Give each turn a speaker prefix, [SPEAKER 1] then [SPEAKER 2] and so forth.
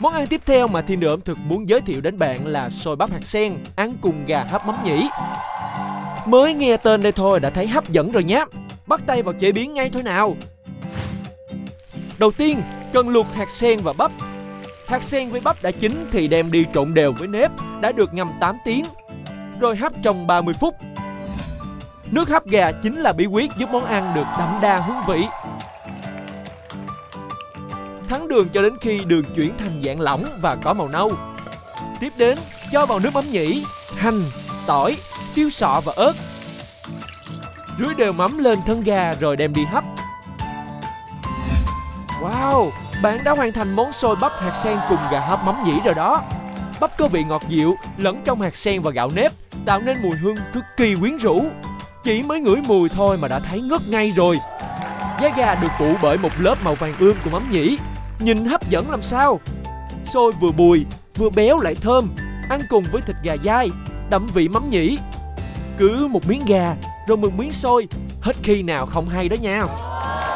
[SPEAKER 1] Món ăn tiếp theo mà Thiên Đường ẩm thực muốn giới thiệu đến bạn là xôi bắp hạt sen ăn cùng gà hấp mắm nhĩ. Mới nghe tên đây thôi đã thấy hấp dẫn rồi nhé. Bắt tay vào chế biến ngay thôi nào. Đầu tiên, cần luộc hạt sen và bắp. Hạt sen với bắp đã chín thì đem đi trộn đều với nếp đã được ngâm 8 tiếng, rồi hấp trong 30 phút. Nước hấp gà chính là bí quyết giúp món ăn được đậm đà hương vị. Thắng đường cho đến khi đường chuyển thành dạng lỏng và có màu nâu. Tiếp đến, cho vào nước mắm nhĩ, hành, tỏi, tiêu sọ và ớt. Rưới đều mắm lên thân gà rồi đem đi hấp. Wow, bạn đã hoàn thành món xôi bắp hạt sen cùng gà hấp mắm nhĩ rồi đó. Bắp có vị ngọt dịu lẫn trong hạt sen và gạo nếp, tạo nên mùi hương cực kỳ quyến rũ. Chỉ mới ngửi mùi thôi mà đã thấy ngất ngay rồi. Da gà được phủ bởi một lớp màu vàng ươm của mắm nhĩ, nhìn hấp dẫn làm sao. Xôi vừa bùi, vừa béo lại thơm, ăn cùng với thịt gà dai, đậm vị mắm nhĩ. Cứ một miếng gà, rồi một miếng xôi, hết khi nào không hay đó nha.